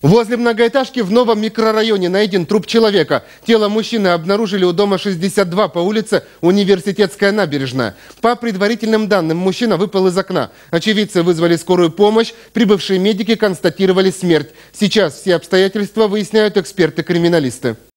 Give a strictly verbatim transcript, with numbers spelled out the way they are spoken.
Возле многоэтажки в новом микрорайоне найден труп человека. Тело мужчины обнаружили у дома шестьдесят два по улице Университетская набережная. По предварительным данным, мужчина выпал из окна. Очевидцы вызвали скорую помощь. Прибывшие медики констатировали смерть. Сейчас все обстоятельства выясняют эксперты-криминалисты.